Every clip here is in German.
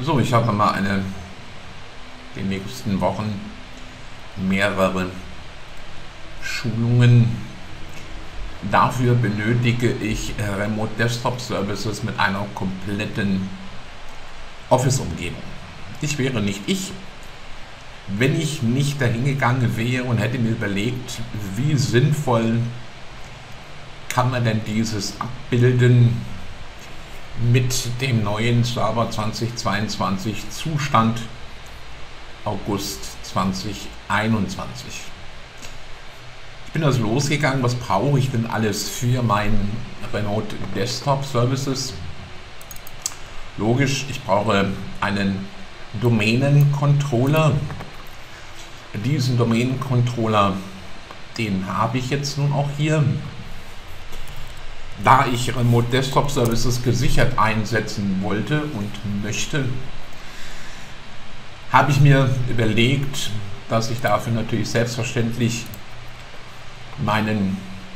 So, ich habe mal die nächsten Wochen mehrere Schulungen. Dafür benötige ich Remote Desktop Services mit einer kompletten Office-Umgebung. Ich wäre nicht ich, wenn ich nicht dahingegangen wäre und hätte mir überlegt, wie sinnvoll kann man denn dieses abbilden mit dem neuen Server 2022 Zustand August 2021. Ich bin also losgegangen, was brauche ich denn alles für meinen Remote Desktop Services? Logisch, ich brauche einen Domänencontroller. Diesen Domänencontroller, den habe ich jetzt nun auch hier. Da ich Remote Desktop Services gesichert einsetzen wollte und möchte, habe ich mir überlegt, dass ich dafür natürlich selbstverständlich meinen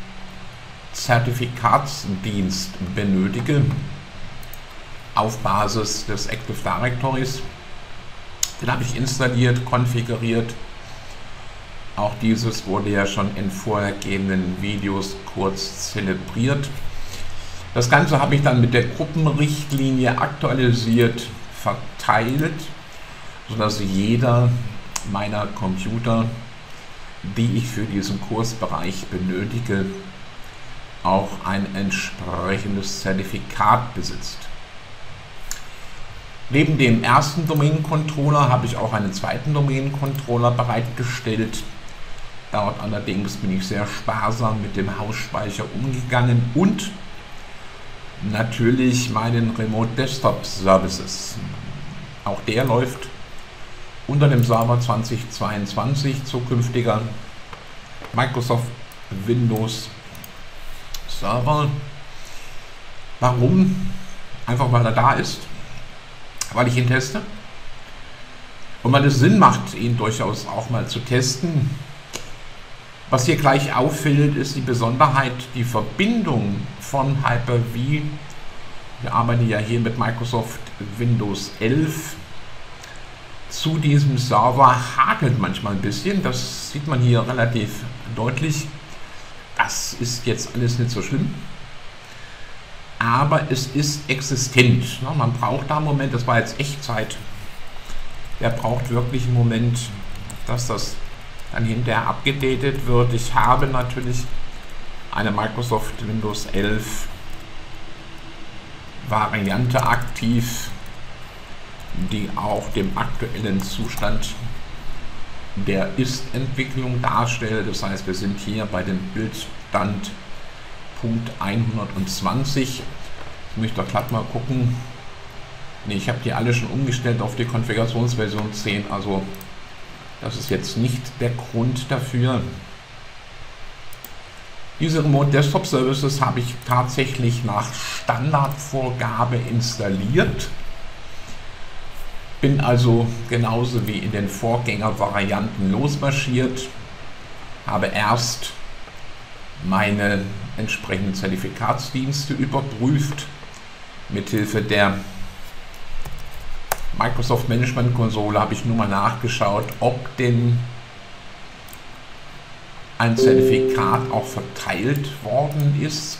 Zertifikatsdienst benötige auf Basis des Active Directories. Den habe ich installiert, konfiguriert. Auch dieses wurde ja schon in vorhergehenden Videos kurz zelebriert. Das Ganze habe ich dann mit der Gruppenrichtlinie aktualisiert, verteilt, sodass jeder meiner Computer, die ich für diesen Kursbereich benötige, auch ein entsprechendes Zertifikat besitzt. Neben dem ersten Domain-Controller habe ich auch einen zweiten Domain-Controller bereitgestellt. Dort allerdings bin ich sehr sparsam mit dem Hausspeicher umgegangen und natürlich meinen Remote Desktop Services. Auch der läuft unter dem Server 2022 zukünftiger Microsoft Windows Server. Warum? Einfach weil er da ist, weil ich ihn teste und weil es Sinn macht, ihn durchaus auch mal zu testen. Was hier gleich auffällt, ist die Besonderheit, die Verbindung von Hyper-V. Wir arbeiten ja hier mit Microsoft Windows 11 zu diesem Server, hakelt manchmal ein bisschen. Das sieht man hier relativ deutlich. Das ist jetzt alles nicht so schlimm, aber es ist existent. Man braucht da einen Moment, das war jetzt Echtzeit. Der braucht wirklich einen Moment, dass das dann hinterher abgedatet wird. Ich habe natürlich eine Microsoft Windows 11 Variante aktiv, die auch dem aktuellen Zustand der Ist-Entwicklung darstellt. Das heißt, wir sind hier bei dem Bildstand Punkt 120. Ich möchte doch glatt mal gucken. Ne, ich habe die alle schon umgestellt auf die Konfigurationsversion 10, also das ist jetzt nicht der Grund dafür. Diese Remote Desktop Services habe ich tatsächlich nach Standardvorgabe installiert. Bin also genauso wie in den Vorgängervarianten losmarschiert. Habe erst meine entsprechenden Zertifikatsdienste überprüft. Mithilfe der Microsoft Management Konsole habe ich nur mal nachgeschaut, ob denn ein Zertifikat auch verteilt worden ist.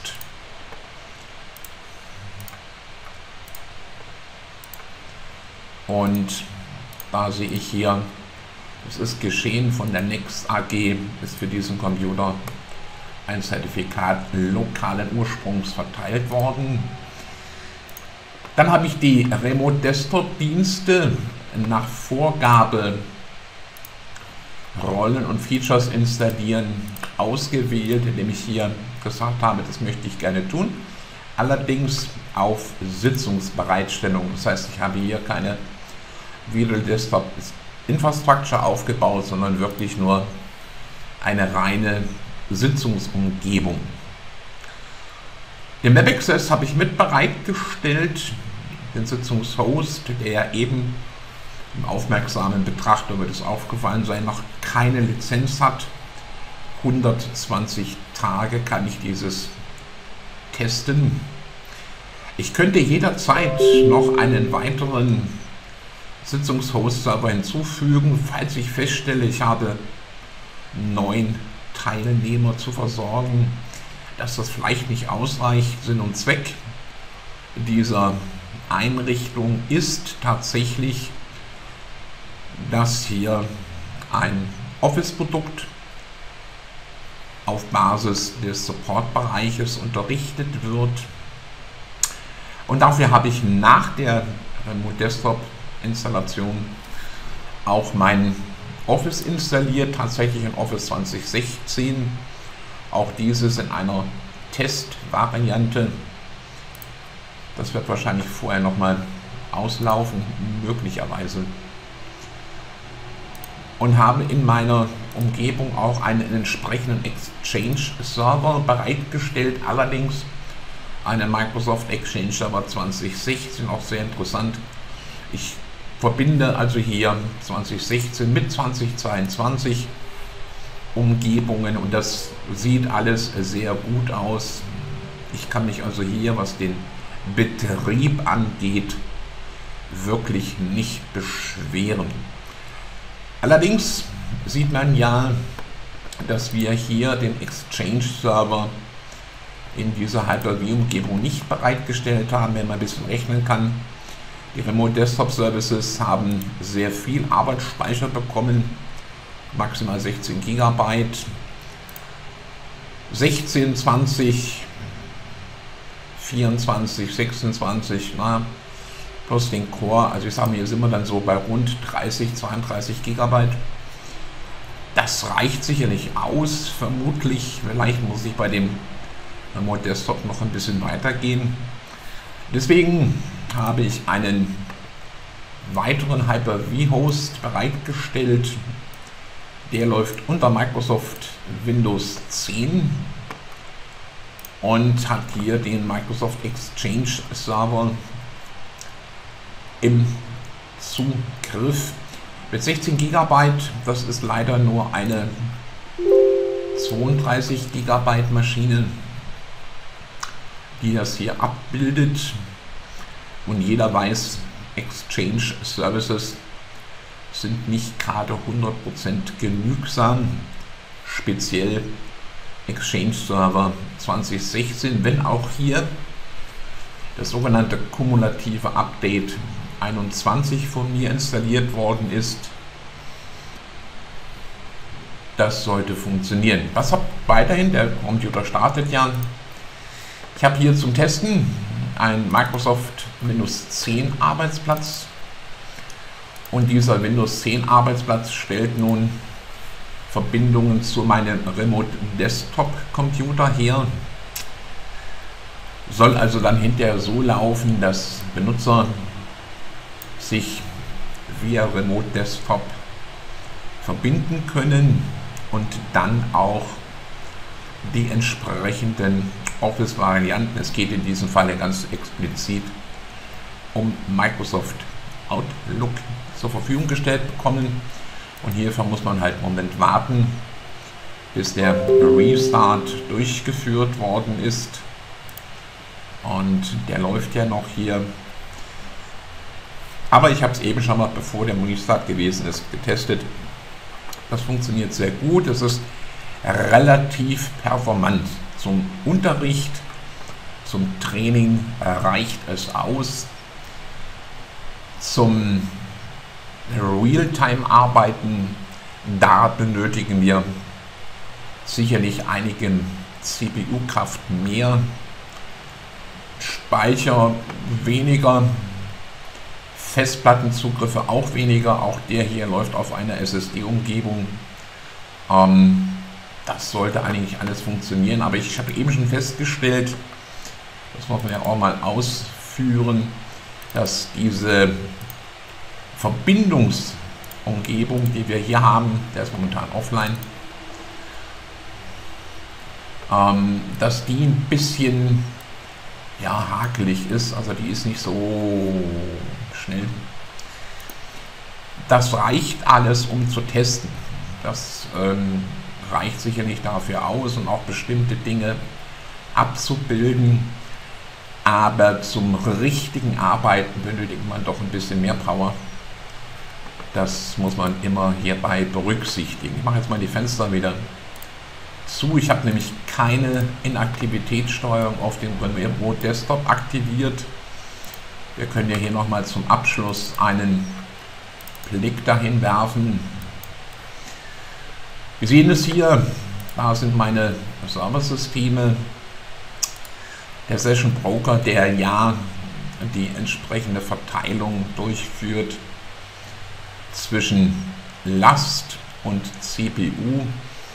Und da sehe ich hier, es ist geschehen von der Next AG, ist für diesen Computer ein Zertifikat lokalen Ursprungs verteilt worden. Dann habe ich die Remote Desktop Dienste nach Vorgabe Rollen und Features installieren ausgewählt, indem ich hier gesagt habe, das möchte ich gerne tun. Allerdings auf Sitzungsbereitstellung. Das heißt, ich habe hier keine Virtual Desktop Infrastructure aufgebaut, sondern wirklich nur eine reine Sitzungsumgebung. Den Web Access habe ich mit bereitgestellt, den Sitzungshost, der eben im aufmerksamen Betrachter wird es aufgefallen sein, noch keine Lizenz hat. 120 Tage kann ich dieses testen. Ich könnte jederzeit noch einen weiteren Sitzungshost-Server hinzufügen, falls ich feststelle, ich habe 9 Teilnehmer zu versorgen, dass das vielleicht nicht ausreicht. Sinn und Zweck dieser Einrichtung ist tatsächlich, dass hier ein Office-Produkt auf Basis des Support-Bereiches unterrichtet wird. Und dafür habe ich nach der Remote Desktop Installation auch mein Office installiert, tatsächlich in Office 2016. Auch dieses in einer Testvariante. Das wird wahrscheinlich vorher nochmal auslaufen, möglicherweise. Und habe in meiner Umgebung auch einen entsprechenden Exchange-Server bereitgestellt, allerdings einen Microsoft Exchange Server 2016, auch sehr interessant. Ich verbinde also hier 2016 mit 2022 Umgebungen und das sieht alles sehr gut aus. Ich kann mich also hier, was den Betrieb angeht, wirklich nicht beschweren. Allerdings sieht man ja, dass wir hier den Exchange-Server in dieser Hyper-V-Umgebung nicht bereitgestellt haben, wenn man ein bisschen rechnen kann. Die Remote Desktop Services haben sehr viel Arbeitsspeicher bekommen, maximal 16 GB, 16, 20, 24, 26, plus den Core, also ich sage mir, hier sind wir dann so bei rund 30, 32 GB. Das reicht sicherlich aus, vermutlich, vielleicht muss ich bei dem Remote Desktop noch ein bisschen weitergehen. Deswegen habe ich einen weiteren Hyper-V-Host bereitgestellt. Der läuft unter Microsoft Windows 10 und hat hier den Microsoft Exchange Server im Zugriff mit 16 GB. Das ist leider nur eine 32 GB Maschine, die das hier abbildet. Und jeder weiß, Exchange Services sind nicht gerade 100% genügsam, speziell Exchange Server 2016, wenn auch hier das sogenannte kumulative Update 21 von mir installiert worden ist. Das sollte funktionieren. Was hat weiterhin, der Computer startet ja. Ich habe hier zum Testen einen Microsoft Windows 10 Arbeitsplatz und dieser Windows 10 Arbeitsplatz stellt nun Verbindungen zu meinem Remote Desktop Computer her. Soll also dann hinterher so laufen, dass Benutzer sich via Remote Desktop verbinden können und dann auch die entsprechenden Office-Varianten, es geht in diesem Falle ganz explizit um Microsoft Outlook, zur Verfügung gestellt bekommen. Und hierfür muss man halt einen Moment warten, bis der Restart durchgeführt worden ist. Und der läuft ja noch hier. Aber ich habe es eben schon mal, bevor der Restart gewesen ist, getestet. Das funktioniert sehr gut. Es ist relativ performant. Zum Unterricht, zum Training reicht es aus. Zum Realtime-Arbeiten, da benötigen wir sicherlich einige CPU-Kraft mehr, Speicher weniger, Festplattenzugriffe auch weniger. Auch der hier läuft auf einer SSD-Umgebung. Das sollte eigentlich alles funktionieren, aber ich habe eben schon festgestellt, das muss man ja auch mal ausführen, dass diese Verbindungsumgebung, die wir hier haben, der ist momentan offline, dass die ein bisschen hakelig ist, also die ist nicht so schnell. Das reicht alles, um zu testen. Das reicht sicherlich dafür aus und auch bestimmte Dinge abzubilden, aber zum richtigen Arbeiten benötigt man doch ein bisschen mehr Power. Das muss man immer hierbei berücksichtigen. Ich mache jetzt mal die Fenster wieder zu. Ich habe nämlich keine Inaktivitätssteuerung auf dem Remote Desktop aktiviert. Wir können ja hier nochmal zum Abschluss einen Blick dahin werfen. Wir sehen es hier, da sind meine Serversysteme. Der Session Broker, der ja die entsprechende Verteilung durchführt zwischen Last und CPU.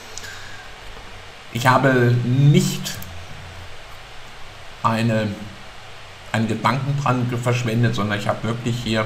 Ich habe nicht einen Gedanken dran verschwendet, sondern ich habe wirklich hier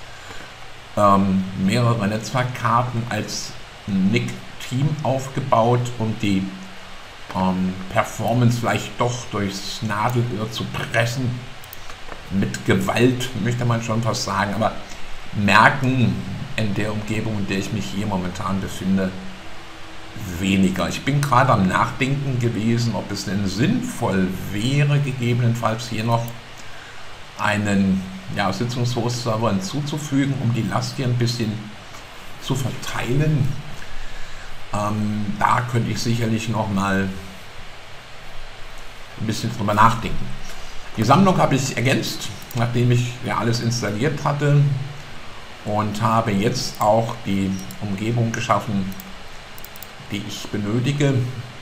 mehrere Netzwerkkarten als NIC-Team aufgebaut, um die Performance vielleicht doch durchs Nadelöhr zu pressen. Mit Gewalt möchte man schon fast sagen, aber merken in der Umgebung, in der ich mich hier momentan befinde, weniger. Ich bin gerade am Nachdenken gewesen, ob es denn sinnvoll wäre, gegebenenfalls hier noch einen Sitzungshost-Server hinzuzufügen, um die Last hier ein bisschen zu verteilen. Da könnte ich sicherlich noch mal ein bisschen drüber nachdenken. Die Sammlung habe ich ergänzt, nachdem ich ja alles installiert hatte, und habe jetzt auch die Umgebung geschaffen, die ich benötige,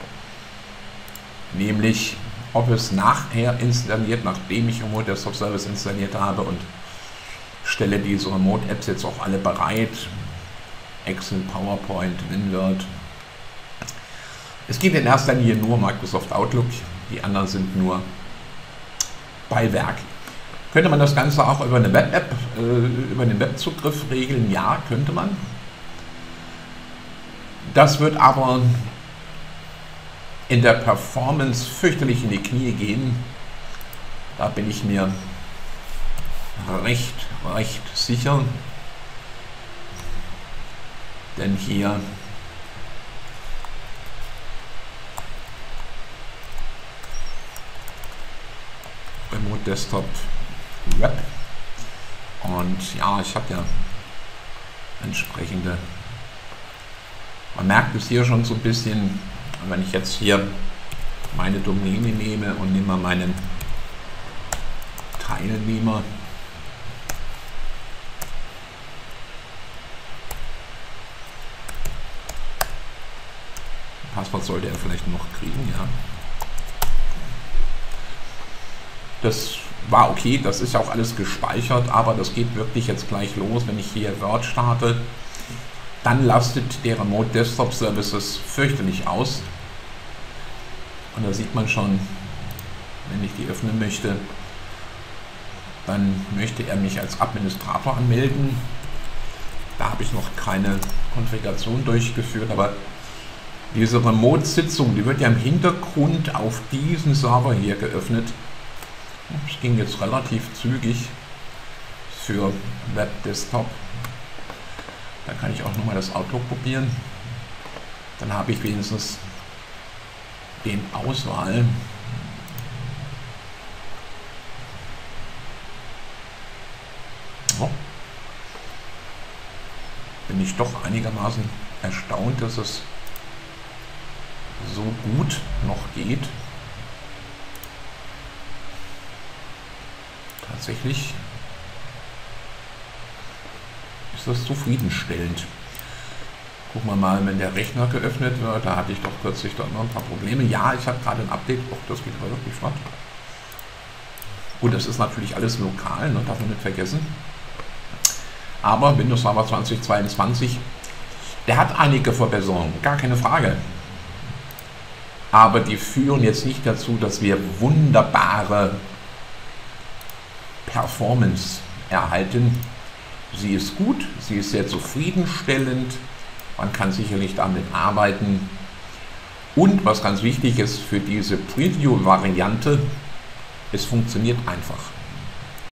nämlich Office nachher installiert, nachdem ich Remote Desktop Service installiert habe, und stelle diese Remote Apps jetzt auch alle bereit. Excel, PowerPoint, WinWord. Es geht in erster Linie nur Microsoft Outlook, die anderen sind nur Beiwerk. Könnte man das Ganze auch über eine Web-App, über den Webzugriff regeln? Ja, könnte man. Das wird aber in der Performance fürchterlich in die Knie gehen. Da bin ich mir recht sicher. Denn hier Remote Desktop Web, und ja, ich habe ja entsprechende, man merkt es hier schon so ein bisschen, wenn ich jetzt hier meine Domäne nehme und nehme mal meinen Teilnehmer, Passwort sollte er vielleicht noch kriegen, ja. Das war okay, das ist ja auch alles gespeichert, aber das geht wirklich jetzt gleich los. Wenn ich hier Word starte, dann lastet der Remote Desktop Services fürchterlich aus. Und da sieht man schon, wenn ich die öffnen möchte, dann möchte er mich als Administrator anmelden. Da habe ich noch keine Konfiguration durchgeführt, aber diese Remote-Sitzung, die wird ja im Hintergrund auf diesen Server hier geöffnet. Das ging jetzt relativ zügig für Web Desktop. Da kann ich auch nochmal das Outlook probieren. Dann habe ich wenigstens den Auswahl. Oh. Bin ich doch einigermaßen erstaunt, dass es so gut noch geht. Tatsächlich ist das zufriedenstellend. Gucken wir mal, wenn der Rechner geöffnet wird. Da hatte ich doch kürzlich noch ein paar Probleme. Ja, ich habe gerade ein Update. Oh, das geht wirklich flott. Gut, das ist natürlich alles lokal, ne, darf man nicht vergessen. Aber Windows Server 2022, der hat einige Verbesserungen, gar keine Frage. Aber die führen jetzt nicht dazu, dass wir wunderbare Performance erhalten. Sie ist gut, sie ist sehr zufriedenstellend, man kann sicherlich damit arbeiten. Und was ganz wichtig ist für diese Preview-Variante, es funktioniert einfach.